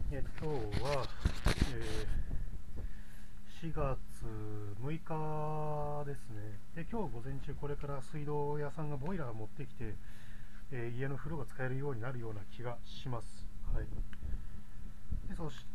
今日は、4月6日ですね。で、今日午前中これから水道屋さんがボイラーを持ってきて、家の風呂が使えるようになるような気がします。はい。で、そして、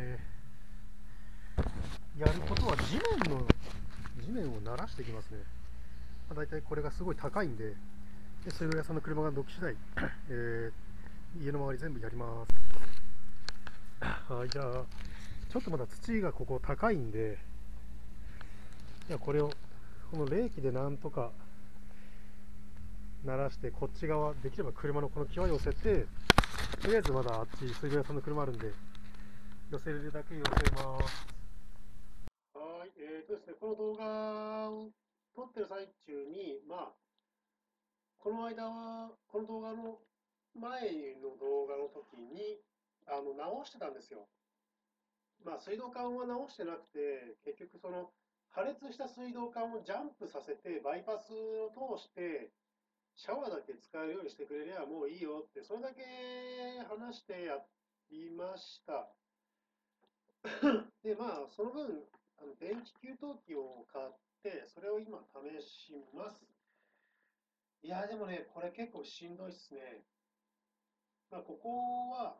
やることは地面を鳴らしていきますね。だいたいこれがすごい高いんで、水道屋さんの車がどき次第、家の周り全部やります。はい、じゃあちょっとまだ土がここ高いんで、じゃあこれをこの冷気でなんとか鳴らして、こっち側できれば車のこの際寄せて、とりあえずまだあっち水道屋さんの車あるんで寄せるだけ寄せます。はい、ですね、この動画を撮ってる最中に、この間はこの動画の前の動画の時に直してたんですよ。水道管は直してなくて、結局その破裂した水道管をジャンプさせて、バイパスを通して、シャワーだけ使えるようにしてくれりゃもういいよって、それだけ話してやりました。で、その分、電気給湯器を買って、それを今試します。いや、でもね、これ結構しんどいっすね。ここは、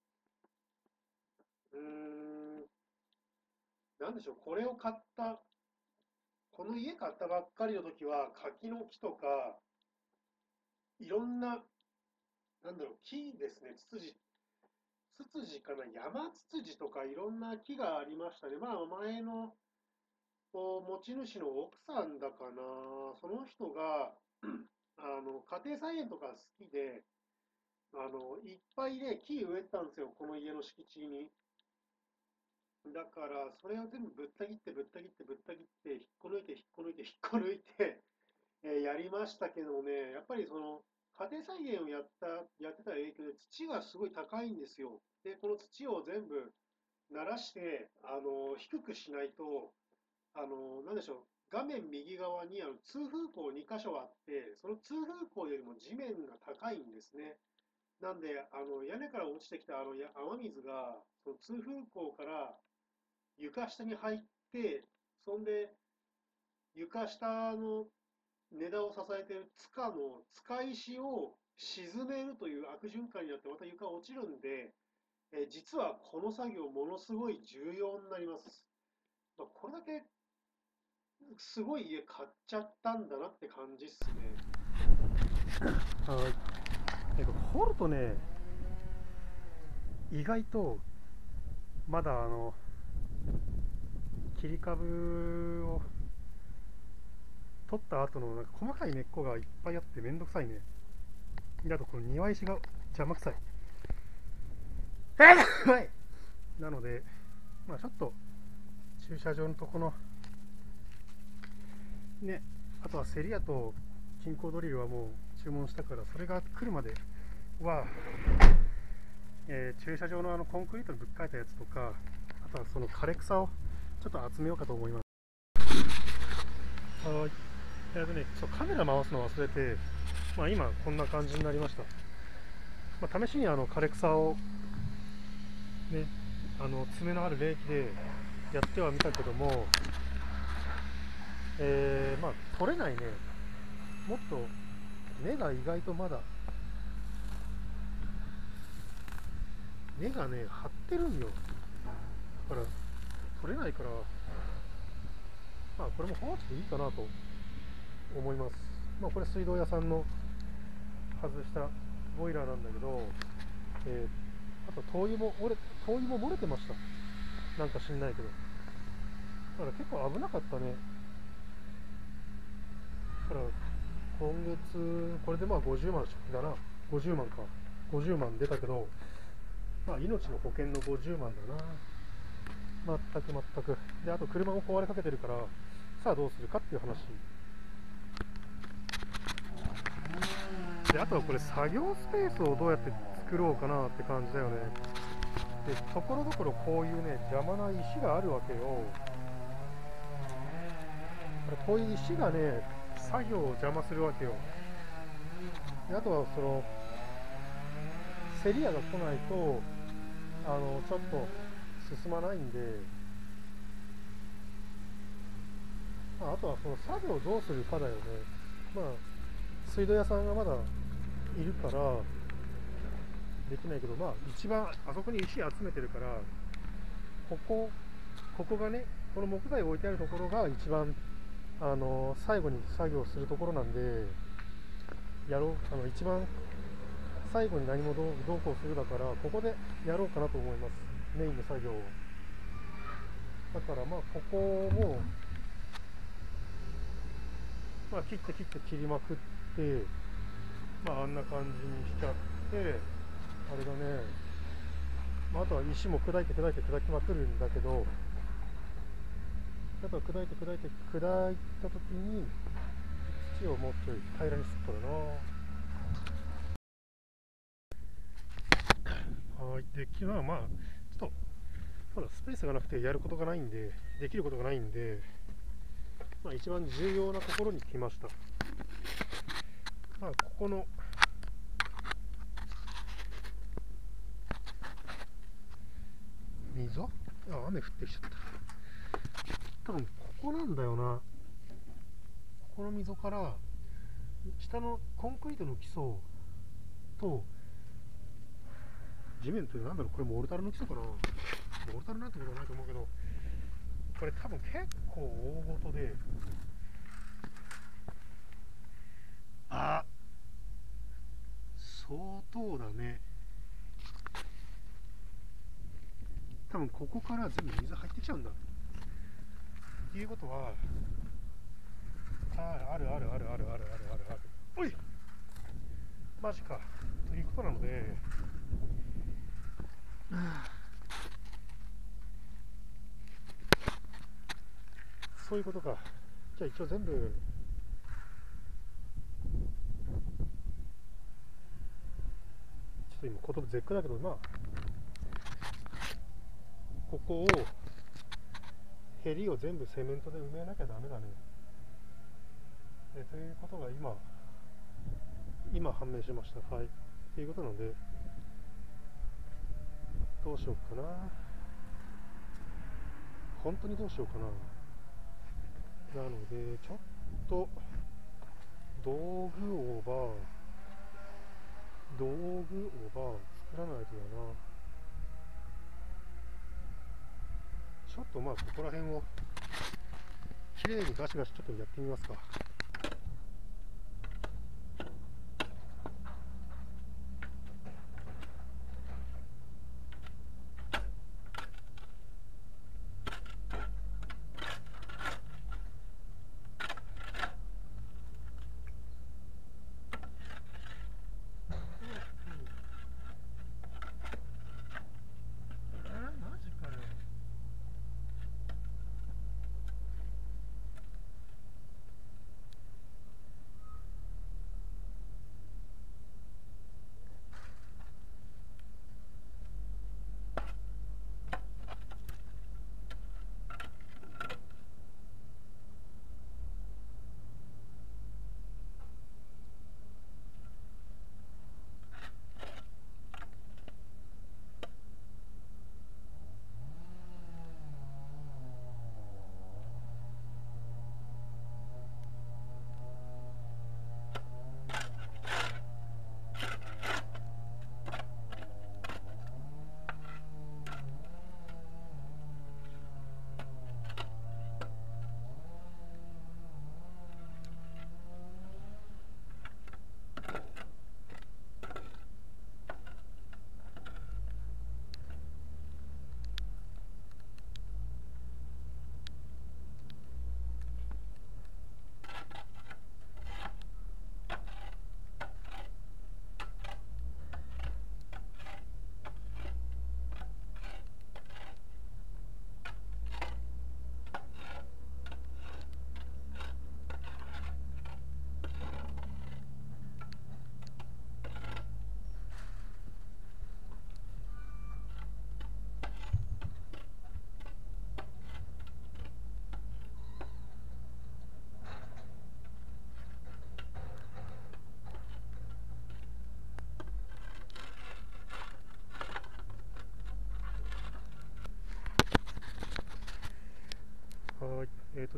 うーん、なんでしょう、この家買ったばっかりの時は、柿の木とか、いろんな、木ですね、ツツジかな、山ツツジとかいろんな木がありましたね。前の持ち主の奥さんだかな、その人が、家庭菜園とか好きで、いっぱいね、木植えたんですよ、この家の敷地に。だから、それを全部ぶった切って、ぶった切って、ぶった切って、引っこ抜いて、引っこ抜いて、引っこ抜いて、やりましたけどね、やっぱりその、家庭菜園をやってた影響で土がすごい高いんですよ。で、この土を全部慣らして、低くしないと、なんでしょう、画面右側に通風口2箇所あって、その通風口よりも地面が高いんですね。なんで、屋根から落ちてきた雨水が、その通風口から床下に入って、そんで床下の根田を支えている塚石を沈めるという悪循環になってまた床が落ちるんで、実はこの作業ものすごい重要になります。これだけすごい家買っちゃったんだなって感じっすね。はい。掘るとね、意外とまだ切り株を取った後の細かい根っこがいっぱいあってめんどくさいね。で、あとこの庭石が邪魔くさい。はい。なので、ちょっと駐車場のとこのね、あとはセリアと金工ドリルはもう注文したから、それが来るまでは、駐車場のコンクリートにぶっかえたやつとか、あとはその枯れ草をちょっと集めようかと思います。はい。カメラ回すの忘れて、今こんな感じになりました。試しに枯れ草をね、爪のある冷気でやってはみたけども、取れないね。もっと根が意外とまだ根がね張ってるんよ。だから取れないから、これも放置でいいかなと思います。これ水道屋さんの外したボイラーなんだけど、あと灯油も漏れてました。なんか知んないけど。だから結構危なかったね。だから今月これで50万食費だな。50万か。50万出たけど、命の保険の50万だな。全く。で、あと車も壊れかけてるから、さあどうするかっていう話。で、あとはこれ作業スペースをどうやって作ろうかなって感じだよね。で、ところどころこういうね、邪魔な石があるわけよ。こういう石がね、作業を邪魔するわけよ。で、あとはその、セリアが来ないと、 ちょっと進まないんで、あとはその作業をどうするかだよね。まあ水道屋さんがまだいるからできないけど、まあ一番あそこに石集めてるから、ここここがね、この木材を置いてあるところが一番最後に作業するところなんで、一番最後に何もどうこうするだから、ここでやろうかなと思います、メインの作業を。だからまあここも、まあ、切りまくって、まああんな感じにしちゃって、あれだね、まあ、あとは石も砕きまくるんだけど、あとは砕いた時に土をもうちょい平らにすっとるな。はい。で、昨日はまあちょっとまだスペースがなくてやることがないんで、できることがないんで、まあ、一番重要なところに来ました。まあ、ここの溝、雨降ってきちゃった。多分ここなんだよな。ここの溝から下のコンクリートの基礎と地面という、なんだろう、これモルタルの基礎かな。モルタルなんてことはないと思うけど、これ多分結構大ごとで、あ、相当だね。多分ここから全部水入ってきちゃうんだ。っていうことは、ある。おい、マジか。ということなので、そういうことか。じゃあ一応全部、ちょっと今言葉絶句だけど、まあここをへりを全部セメントで埋めなきゃダメだね。ということが今判明しました。はい。ということなので、どうしようかな。本当にどうしようかな。なので、ちょっと道具を作らないとだな。ちょっとまあここら辺をきれいにガシガシちょっとやってみますか。マジかよ。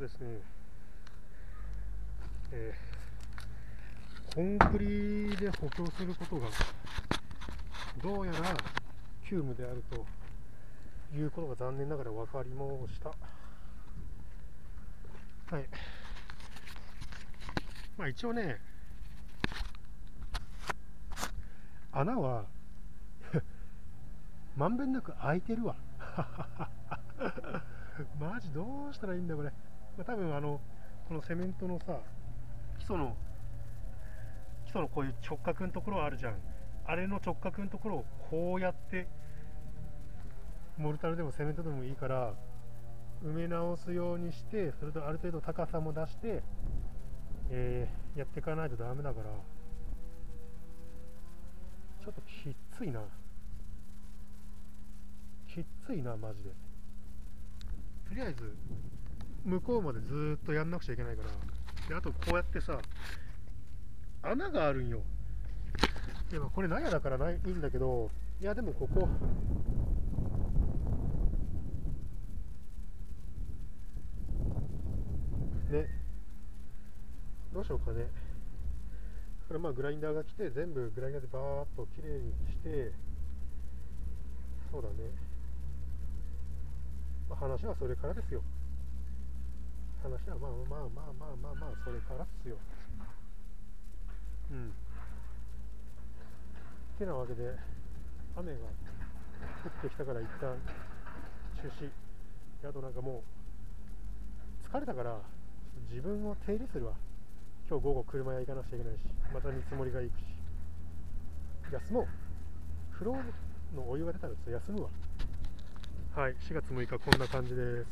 ですね、コンクリで補強することがどうやら急務であるということが残念ながら分かりました。はい。まあ一応ね、穴はまんべんなく開いてるわ。マジどうしたらいいんだこれ。まあ、多分このセメントのさ、基礎のこういう直角のところあるじゃん。あれの直角のところをこうやってモルタルでもセメントでもいいから埋め直すようにして、それとある程度高さも出して、やっていかないとダメだから、ちょっときついな。きついな、マジで。とりあえず、向こうまでずーっとやんなくちゃいけないから。で、あとこうやってさ、穴があるんよ。でもこれ納屋だからいいんだけど、いやでもここ、ね、どうしようかね。これまあグラインダーが来て、全部グラインダーでバーっときれいにして、そうだね。まあ、話はそれからですよ。話はまあ、それからっすよ。うん。てなわけで、雨が降ってきたから一旦中止。あとなんかもう疲れたから自分を手入れするわ。今日午後車屋行かなくちゃいけないし、また見積もりが行くし。休もう。風呂のお湯が出たらちょっと休むわ。はい、4月6日こんな感じです。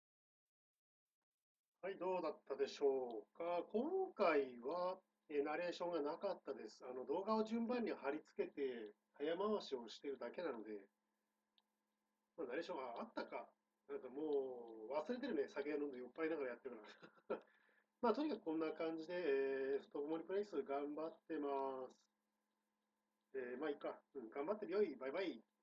はい、どうだったでしょうか。今回は、ナレーションがなかったです。動画を順番に貼り付けて、早回しをしているだけなので、まあ、ナレーションあったか。なんかもう忘れてるね。酒飲んで酔っ払いながらやってるから。まあ、とにかくこんな感じで、ストーモリプレイス頑張ってます。まあいいか。うん、頑張ってるよい。バイバイ。